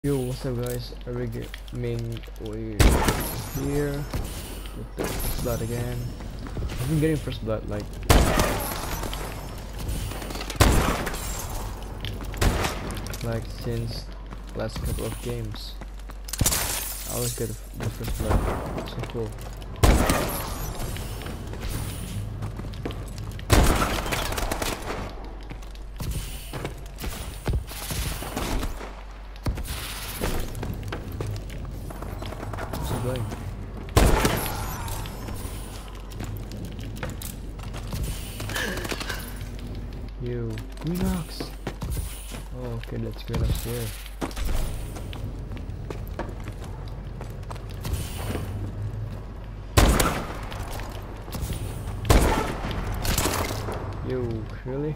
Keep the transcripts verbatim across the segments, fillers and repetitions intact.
Yo, what's up guys? Are we gaming? We're here with the first blood again. I've been getting first blood like like since last couple of games. I always get the first blood. So cool. Going. You green ox. Oh, okay, let's go upstairs. You really?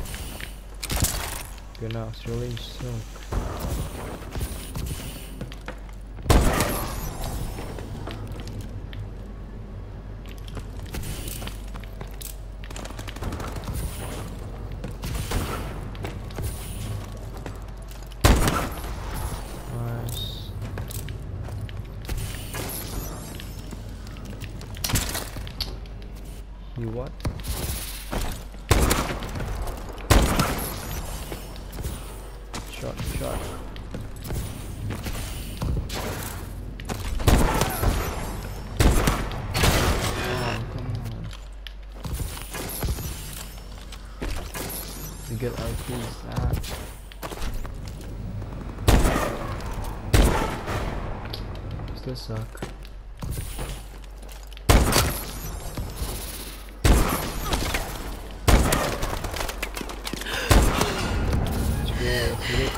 Green ox really suck. You what? Shot, shot. Oh, come on. You get our piece, ah. Still suck. Yeah,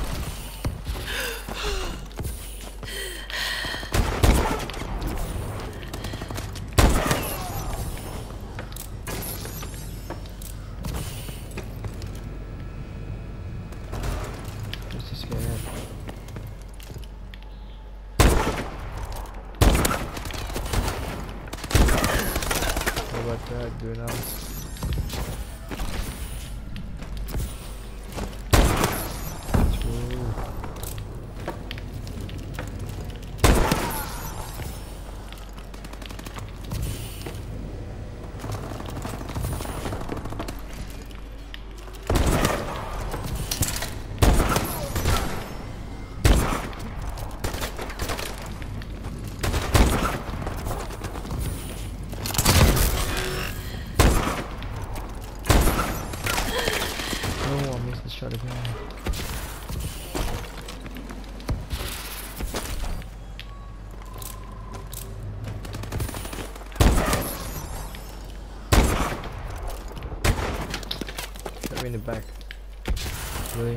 let's just get ahead. How about that? Do it now. Oh, I missed the shot again. Shot me in the back. Really?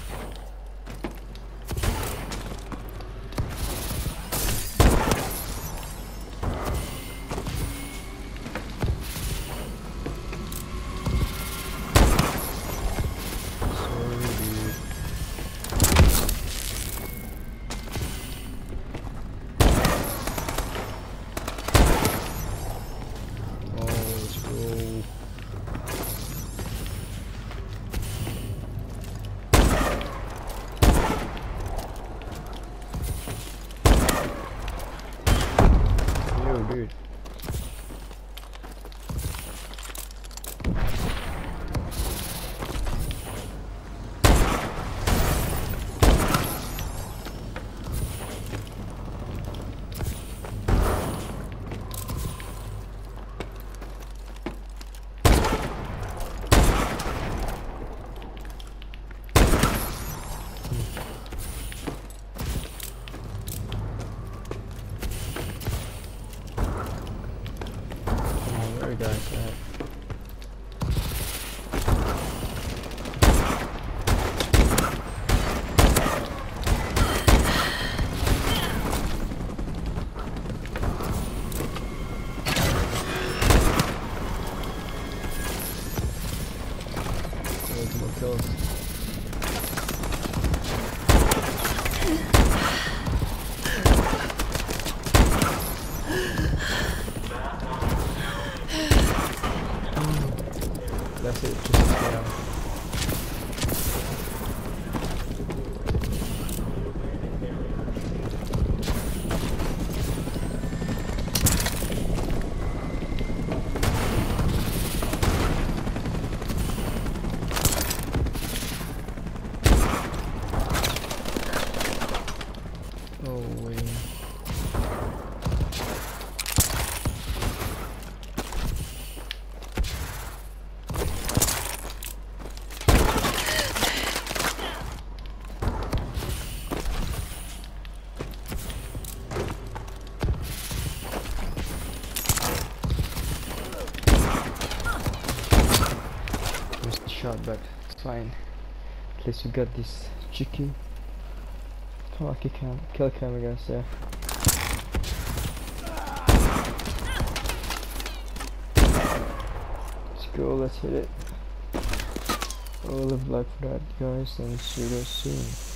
Dude. Guys, at. There's more kills. Oh wait. Missed the shot, but it's fine. At least we got this cheeky lucky cam kill cam, I guess. Yeah. Let's go. Let's hit it. All of luck for that, guys, and see you guys soon.